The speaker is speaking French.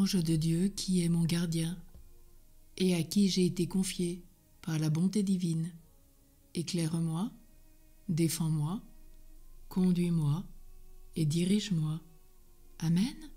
l'ange de Dieu qui est mon gardien, et à qui j'ai été confié par la bonté divine. Éclaire-moi, défends-moi, conduis-moi et dirige-moi. Amen.